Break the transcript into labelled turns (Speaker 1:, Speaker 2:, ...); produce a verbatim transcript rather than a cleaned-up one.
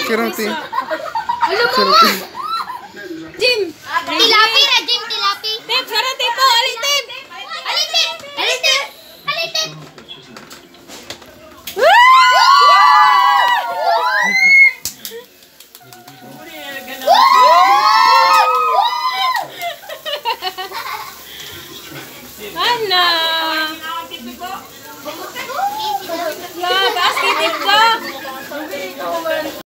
Speaker 1: Sirote.
Speaker 2: Alam mo
Speaker 1: Sirote.
Speaker 2: Jim! Tilapi na, Jim! Tilapi! Tip! Sirote po! Alin, Tip! Alin, Tip! Alin, Tip! Alin, Tip! Ana! Basket ko!